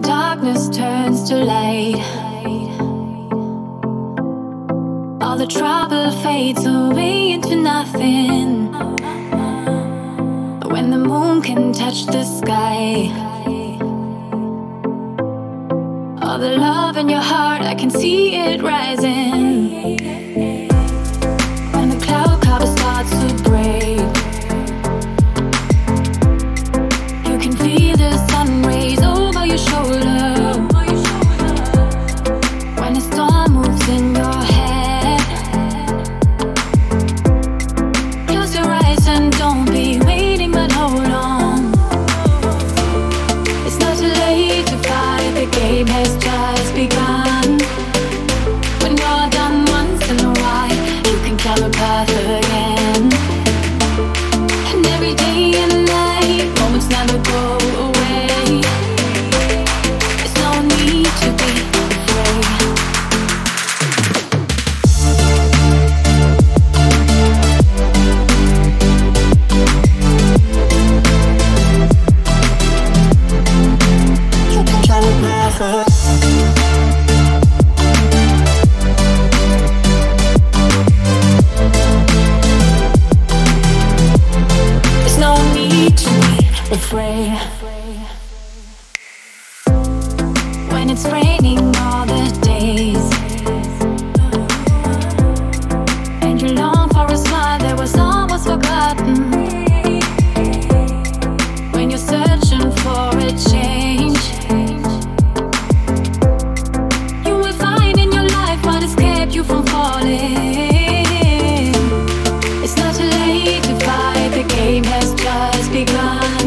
darkness turns to light, all the trouble fades away into nothing. When the moon can touch the sky, all the love in your heart, I can see it rising. When the cloud cover starts to break, you can feel the sun rays over your shoulder. When a storm moves in your head, close your eyes and don't be waiting, but hold on. It's not too late to fight, the game has just begun. When you're done once in a while, you can climb a path again. And every day and night, moments never go away. There's no need to be afraid. You can climb a path. There's no need to be afraid. When it's raining all the days, and you long for a smile that was almost forgotten. When you're searching for a change, you will find in your life what has kept you from falling. It's not too late to fight, the game has just begun.